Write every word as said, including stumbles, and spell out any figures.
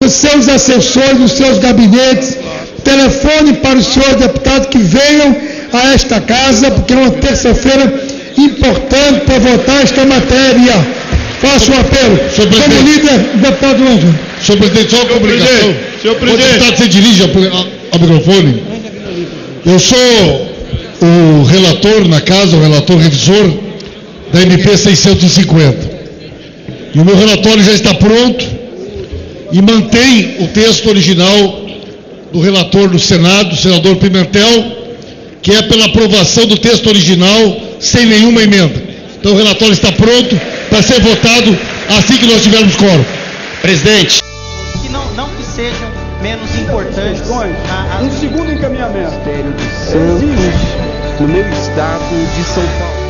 os seus assessores, os seus gabinetes, telefone para os senhores deputados que venham a esta casa, porque é uma terça-feira importante para votar esta matéria. Faço um apelo. Como líder, deputado Ângelo. Senhor presidente, só uma comunicação. Senhor presidente. O deputado se dirige ao, ao microfone. Eu sou o relator na casa, o relator revisor da M P seiscentos e cinquenta. E o meu relatório já está pronto e mantém o texto original do relator do Senado, o senador Pimentel, que é pela aprovação do texto original sem nenhuma emenda. Então o relatório está pronto para ser votado assim que nós tivermos quórum. Presidente. Que não, não que sejam menos importantes. A, a... Um segundo encaminhamento. Ministério de Santos, no meu estado de São Paulo.